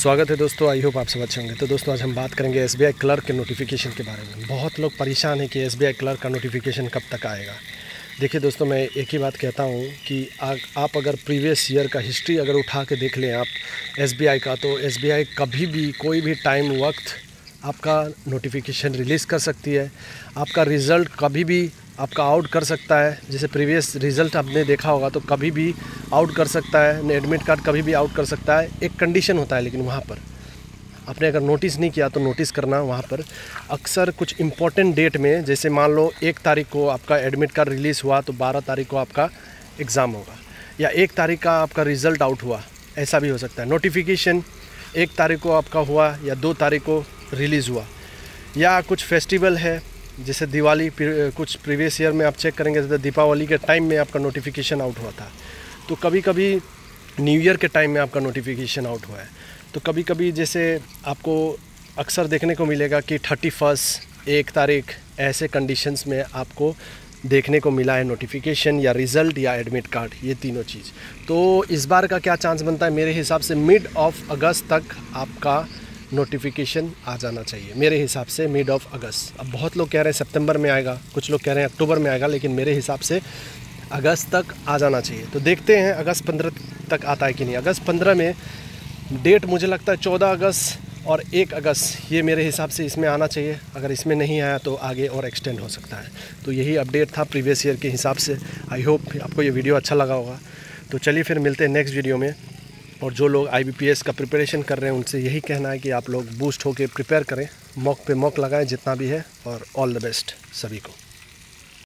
स्वागत है दोस्तों। आई होप आप सब अच्छे होंगे। तो दोस्तों आज हम बात करेंगे एसबीआई क्लर्क के नोटिफिकेशन के बारे में। बहुत लोग परेशान हैं कि एसबीआई क्लर्क का नोटिफिकेशन कब तक आएगा। देखिए दोस्तों, मैं एक ही बात कहता हूँ कि आप अगर प्रीवियस ईयर का हिस्ट्री अगर उठा के देख लें आप एसबीआई का, तो एसबीआई कभी भी कोई भी टाइम वक्त आपका नोटिफिकेशन रिलीज़ कर सकती है। आपका रिज़ल्ट कभी भी आपका आउट कर सकता है। जैसे प्रीवियस रिज़ल्ट आपने देखा होगा तो कभी भी आउट कर सकता है। एडमिट कार्ड कभी भी आउट कर सकता है। एक कंडीशन होता है, लेकिन वहाँ पर आपने अगर नोटिस नहीं किया तो नोटिस करना। वहाँ पर अक्सर कुछ इम्पोर्टेंट डेट में, जैसे मान लो 1 तारीख को आपका एडमिट कार्ड रिलीज़ हुआ तो 12 तारीख को आपका एग्ज़ाम होगा, या 1 तारीख का आपका रिज़ल्ट आउट हुआ, ऐसा भी हो सकता है। नोटिफिकेशन 1 तारीख को आपका हुआ या 2 तारीख को रिलीज़ हुआ, या कुछ फेस्टिवल है जैसे दिवाली, कुछ प्रीवियस ईयर में आप चेक करेंगे तो दीपावली के टाइम में आपका नोटिफिकेशन आउट हुआ था। तो कभी कभी न्यू ईयर के टाइम में आपका नोटिफिकेशन आउट हुआ है। तो कभी कभी जैसे आपको अक्सर देखने को मिलेगा कि 31, 1 तारीख, ऐसे कंडीशंस में आपको देखने को मिला है नोटिफिकेशन या रिज़ल्ट या एडमिट कार्ड, ये तीनों चीज़। तो इस बार का क्या चांस बनता है, मेरे हिसाब से मिड ऑफ अगस्त तक आपका नोटिफिकेशन आ जाना चाहिए। मेरे हिसाब से मिड ऑफ अगस्त। अब बहुत लोग कह रहे हैं सितंबर में आएगा, कुछ लोग कह रहे हैं अक्टूबर में आएगा, लेकिन मेरे हिसाब से अगस्त तक आ जाना चाहिए। तो देखते हैं अगस्त 15 तक आता है कि नहीं। अगस्त 15 में डेट मुझे लगता है 14 अगस्त और 1 अगस्त, ये मेरे हिसाब से इसमें आना चाहिए। अगर इसमें नहीं आया तो आगे और एक्सटेंड हो सकता है। तो यही अपडेट था प्रीवियस ईयर के हिसाब से। आई होप आपको ये वीडियो अच्छा लगा होगा। तो चलिए फिर मिलते हैं नेक्स्ट वीडियो में। और जो लोग IBPS का प्रिपरेशन कर रहे हैं उनसे यही कहना है कि आप लोग बूस्ट होकर प्रिपेयर करें, मॉक पे मॉक लगाएं जितना भी है। और ऑल द बेस्ट सभी को।